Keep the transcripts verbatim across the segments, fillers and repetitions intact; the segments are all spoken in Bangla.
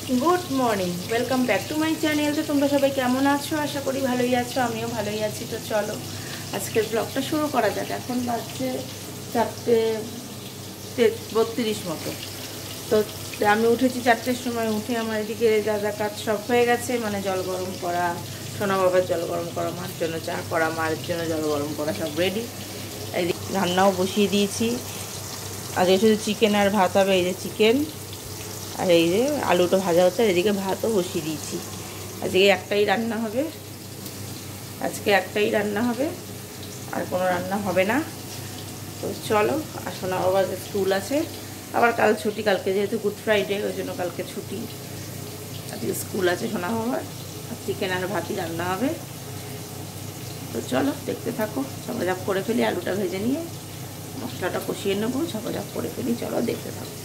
Good morning welcome back to my channel. तो तुम्हारा सबाई केमन आछो? आशा करी भालोई आछो, आमिओ भालोई आछि। तो चलो आजकेर ब्लगटा शुरू करा जाक। एखन बाजছে चारटे बत्रिश मतो। तो আমি উঠেছি চারটের সময়। উঠে আমার এদিকে যা যা কাজ সব হয়ে গেছে, মানে জল গরম করা, সোনা বাবার জল গরম করা, মার জন্য চা করা, মার জন্য জল গরম করা, সব রেডি। এদিকে রান্নাও বসিয়ে দিয়েছি। আজকে শুধু চিকেন আর ভাত হবে। এই যে চিকেন আর এই যে আলুটা ভাজা হচ্ছে, আর এদিকে ভাতও বসিয়ে দিয়েছি। আজকে একটাই রান্না হবে, আজকে একটাই রান্না হবে, আর কোনো রান্না হবে না। তো চলো। আর সোনা বাবার স্কুল আছে, আবার কাল ছুটি, কালকে যেহেতু গুড ফ্রাইডে ওই জন্য কালকে ছুটি। আজকে স্কুল আছে সোনা বাবার, আর চিকেন আর ভাতই রান্না হবে। তো চলো দেখতে থাকো। ঝপাঝপ করে ফেলি, আলুটা ভেজে নিয়ে মশলাটা কষিয়ে নেবো। ঝপাঝপ করে ফেলি, চলো দেখতে থাকো।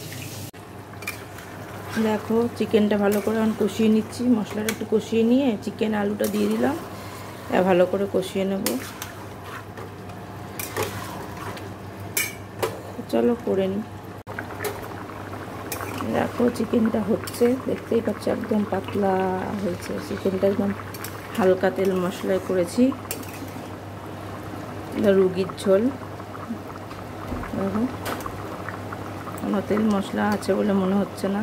দেখো চিকেনটা ভালো করে এখন কষিয়ে নিচ্ছি। মশলাটা একটু কষিয়ে নিয়ে চিকেন আলুটা দিয়ে দিলাম, ভালো করে কষিয়ে নেব। চলো করে নিই। দেখো চিকেনটা হচ্ছে, দেখতেই পাচ্ছ একদম পাতলা হয়েছে চিকেনটা, একদম হালকা তেল মশলায় করেছি। এটা রুগীর ঝোল। দেখো কোনো তেল মশলা আছে বলে মনে হচ্ছে না,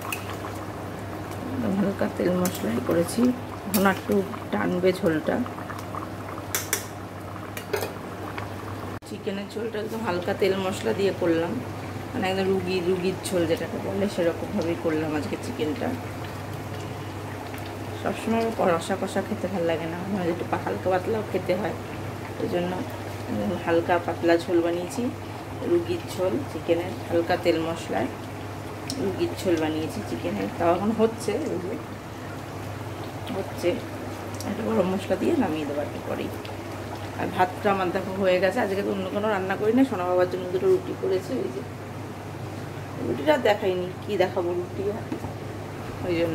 হালকা তেল মশলাই করেছি। এখন একটু টানবে ঝোলটা। চিকেনের ঝোলটা একদম হালকা তেল মশলা দিয়ে করলাম, মানে একদম রুগী রুগীর ঝোল যেটাকে বলে সেরকমভাবেই করলাম আজকে চিকেনটা। সবসময় কষা কষা খেতে ভালো লাগে না, আমার একটু হালকা পাতলাও খেতে হয়, ওই জন্য হালকা পাতলা ঝোল বানিয়েছি। রুগীর ঝোল চিকেনের, হালকা তেল মশলায় রুগীর ঝোল বানিয়েছি চিকেনের। তাও এখন হচ্ছে, হচ্ছে একটু গরম মশলা দিয়ে নামিয়ে দেবো একটু পরেই। আর ভাতটা আমার দেখো হয়ে গেছে। আজকে তো অন্য কোনো রান্না করি না, সোনা বাবার জন্য দুটো রুটি করেছি। ওই যে রুটিটা দেখাইনি, কি দেখাবো রুটি, ওই জন্য।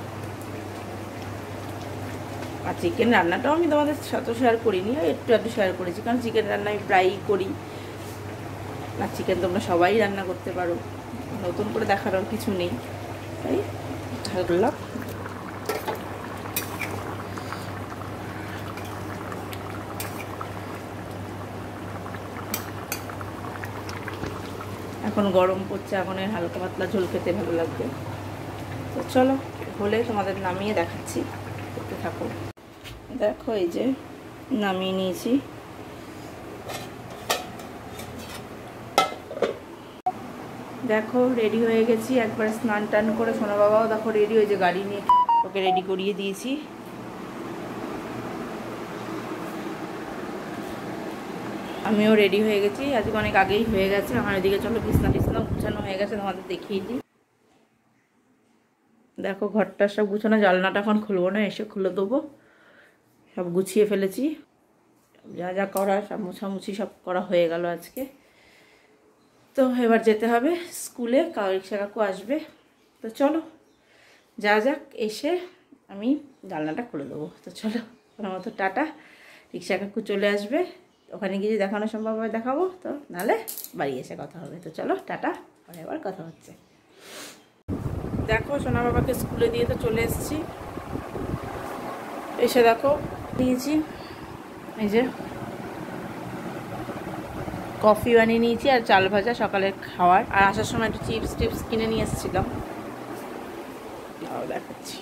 আর চিকেন রান্নাটাও আমি তোমাদের সাথে শেয়ার করিনি, একটু একটু শেয়ার করেছি, কারণ চিকেন রান্না আমি প্রায়ই করি। আর চিকেন তোমরা সবাই রান্না করতে পারো, নতুন করে দেখার কিছু নেই, তাই করলাম। এখন গরম পড়ছে, এখন এর হালকা পাতলা ঝোল খেতে ভালো লাগবে। তো চলো হলে তোমাদের নামিয়ে দেখাচ্ছি, দেখতে থাকো। দেখো এই যে নামিয়ে নিয়েছি। দেখো রেডি হয়ে গেছি, একবার স্নান টান করে। সোনা বাবাও দেখো রেডি হয়েছে, গাড়ি নিয়ে ওকে রেডি করিয়ে দিয়েছি। আমিও রেডি হয়ে গেছি, আজকে অনেক আগেই হয়ে গেছে আমার। এদিকে চলো বিছনা টিছনা গুছানো হয়ে গেছে, তোমাদের দেখিয়ে দিই। দেখো ঘরটা সব গুছানো, জানলাটা এখন খুলবো না, এসে খুলে দেবো। সব গুছিয়ে ফেলেছি, যা যা করার সব মুছামুছি সব করা হয়ে গেল আজকে। তো এবার যেতে হবে স্কুলে, রিক্সা কাকু আসবে। তো চলো যা যাক, এসে আমি জানলাটা খুলে দেবো। তো চলো কোনো মতো টাটা। রিক্সা কাকু চলে আসবে, ওখানে গিয়ে দেখানো সম্ভব হয় দেখাবো, তো নাহলে বাড়ি এসে কথা হবে। তো চলো টাটা, পরে আবার কথা হচ্ছে। দেখো সোনা বাবাকে স্কুলে দিয়ে তো চলে এসেছি। এসে দেখো দিয়েছি এই যে কফি বানিয়ে নিয়েছি আর চাল ভাজা সকালের খাওয়ার। আর আসার সময় একটু চিপস টিপস কিনে নিয়ে এসেছিলাম, দেখাচ্ছি।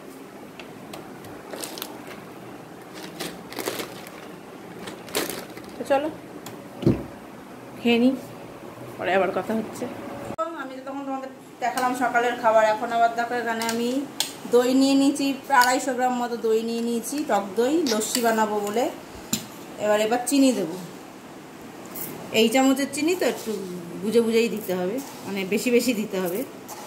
তো চলো খেয়ে নিই, পরে আবার কথা হচ্ছে। আমি তো তখন তোমাদের দেখালাম সকালের খাবার। এখন আবার দেখো এখানে আমি দই নিয়ে নিয়েছি, আড়াইশো গ্রাম মতো দই নিয়ে নিয়েছি, টক দই, লস্যি বানাবো বলে। এবার এবার চিনি দেবো, এই চামচের চিনি তো একটু বুঝে বুঝেই দিতে হবে, মানে বেশি বেশি দিতে হবে।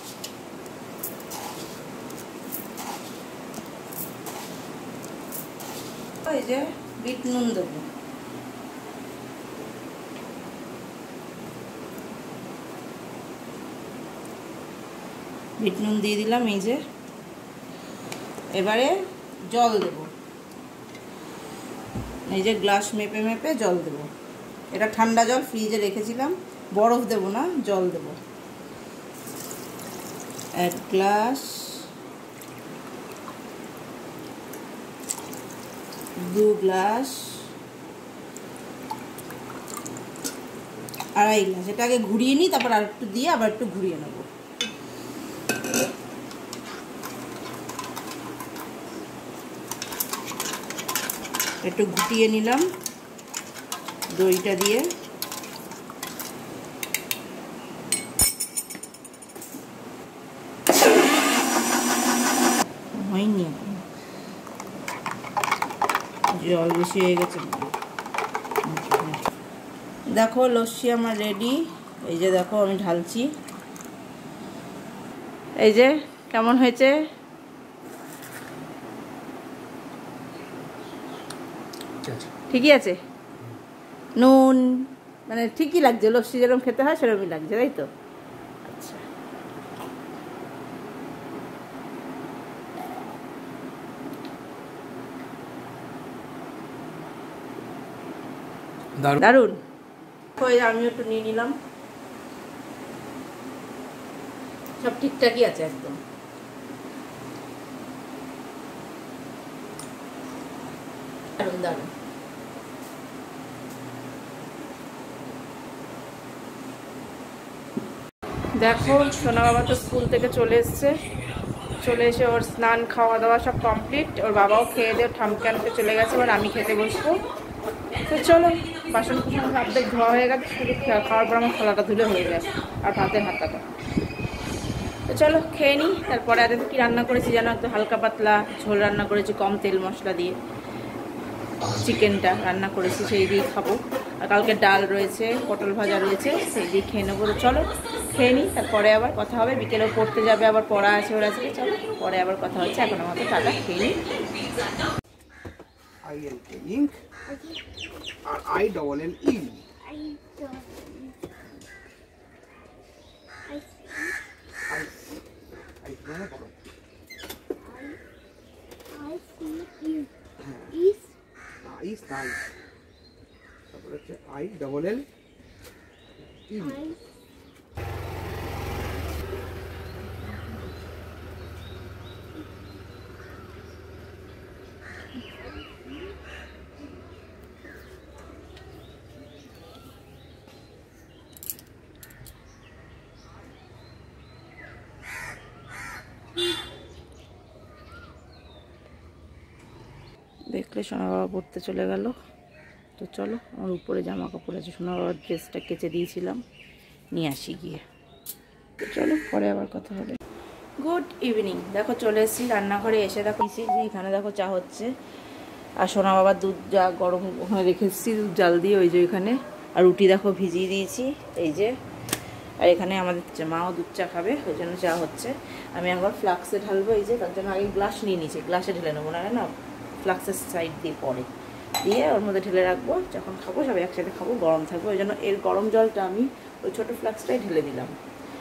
এই যে বিট নুন দেবো, বিট নুন দিয়ে দিলাম। এই যে এবারে জল দেব, এই যে গ্লাস মেপে মেপে জল দেব। এটা ঠান্ডা জল, ফ্রিজে রেখেছিলাম, বরফ দেব না, জল দেব। এক গ্লাস দু গ্লাস আড়াই গ্লাস, এটা আগে ঘুরিয়ে নিই, তারপর আর একটু দিয়ে আবার একটু ঘুরিয়ে নেব। একটু ঘুটিয়ে নিলাম দইটা দিয়ে। হয়নি, জল বেশি হয়ে গেছে। দেখো লস্যি আমার রেডি। এই যে দেখো আমি ঢালছি, এই যে কেমন হয়েছে। ঠিকই আছে, নুন মানে ঠিকই লাগছে, লস্যি যেরকম খেতে হয় সেরকমই লাগছে, তাই তো? আচ্ছা, দারুণ। আমি একটু নিয়ে নিলাম, সব ঠিকঠাকই আছে একদম। দারুণ দারুণ। দেখো সোনা বাবা তো স্কুল থেকে চলে এসছে, চলে এসে ওর স্নান খাওয়া দাওয়া সব কমপ্লিট। ওর বাবাও খেয়ে দিয়ে ঠামকে আনতে চলে গেছে, এবার আমি খেতে বসবো। তো চলো, বাসন কুসন অর্ধেক ধোয়া হয়ে গেছে, শুধু খাওয়ার পর আমার থালাটা ধুলে হয়ে যায়, আর ভাতের হাতাটা। তো চলো খেয়ে নিই, তারপরে আগে কি রান্না করেছি যেন, একটু হালকা পাতলা ঝোল রান্না করেছি, কম তেল মশলা দিয়ে চিকেনটা রান্না করেছি, সেই দিয়ে খাবো। আর কালকে ডাল রয়েছে, পটল ভাজা রয়েছে, সেই দিয়ে খেয়ে নেবো। চলো খেয়ে নিই, তারপরে আবার কথা হবে। বিকেলেও পড়তে যাবে, আবার পড়া আছে ওর আজকে। চলো পরে আবার কথা হচ্ছে, এখন আমাকে টাটা, খেয়ে নিই। I L K ink R I double L E I I মানে বলো I C is is nice, তারপর হচ্ছে I double L E। দেখলে সোনা বাবা পড়তে চলে গেল। তো চলো, আমার উপরে জামা কাপড় আছে, সোনা বাবার ড্রেসটা কেচে দিয়েছিলাম, নিয়ে আসি গিয়ে। তো চলো পরে আবার কথা হবে। Good evening. দেখো চলে এসেছি রান্নাঘরে, এসে দেখো যে এখানে দেখো চা হচ্ছে, আর সোনা বাবার দুধ যা গরম ওখানে রেখে এসেছি দুধ জাল দিয়ে, ওই যে ওইখানে। আর রুটি দেখো ভিজিয়ে দিয়েছি, এই যে। আর এখানে আমাদের মাও দুধ চা খাবে, ওই জন্য চা হচ্ছে। আমি একবার ফ্লাক্সে ঢালবো, এই যে তার জন্য আগে গ্লাস নিয়ে নিয়েছি, গ্লাসে ঢেলে নেবো, না না ফ্লাক্সের সাইড দিয়ে পরে দিয়ে ওর মধ্যে ঢেলে রাখবো, যখন খাবো সবাই একসাথে খাবো, গরম থাকবে। ওই জন্য এর গরম জলটা আমি ওই ছোটো ফ্লাক্সটাই ঢেলে দিলাম।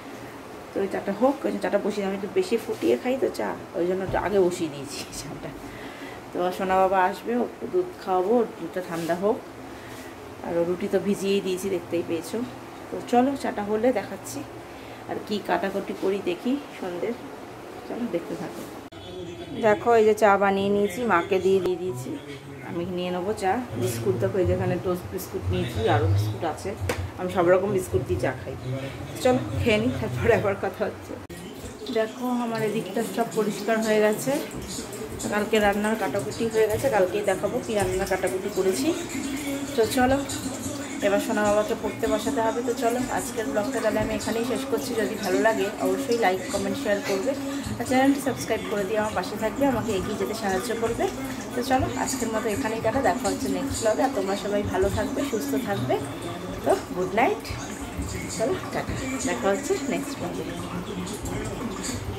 তো ওই চাটা হোক, ওই চাটা বসিয়ে, আমি একটু বেশি ফুটিয়ে খাই তো চা, ওই জন্য আগে বসিয়ে দিয়েছি চাটা। তো সোনা বাবা আসবে, একটু দুধ খাওয়াবো, দুধটা ঠান্ডা হোক। আর রুটি তো ভিজিয়েই দিয়েছি, দেখতেই পেয়েছো। তো চলো চাটা হলে দেখাচ্ছি, আর কি কাটাকুটি করি দেখি সন্ধ্যের। চলো দেখতে থাকো। দেখো এই যে চা বানিয়ে নিয়েছি, মাকে দিয়ে দিয়ে দিয়েছি, আমি নিয়ে নেবো চা। বিস্কুট দেখো, এই যেখানে টোস্ট বিস্কুট নিয়েছি, আরও বিস্কুট আছে, আমি সব রকম বিস্কুট দিয়ে চা খাই। চলো খেয়ে নিই, তারপরে আবার কথা হচ্ছে। দেখো আমার এদিকটা সব পরিষ্কার হয়ে গেছে, কালকে রান্নার কাটাকুটি হয়ে গেছে, কালকেই দেখাবো কি রান্নার কাটাকুটি করেছি। তো চলো এবার সোনা বাবাকে পড়তে বসাতে হবে। তো চলো আজকের ব্লগটা তাহলে আমি এখানেই শেষ করছি। যদি ভালো লাগে অবশ্যই লাইক কমেন্ট শেয়ার করবে, আর চ্যানেলটি সাবস্ক্রাইব করে দিয়ে আমার পাশে থাকবে, আমাকে এগিয়ে যেতে সাহায্য করবে। তো চলো আজকের মতো এখানেই টাটা, দেখা হচ্ছে নেক্সট ব্লগে। আর তোমরা সবাই ভালো থাকবে, সুস্থ থাকবে। তো গুড নাইট, চলো টাটা, দেখা হচ্ছে নেক্সট ব্লগে।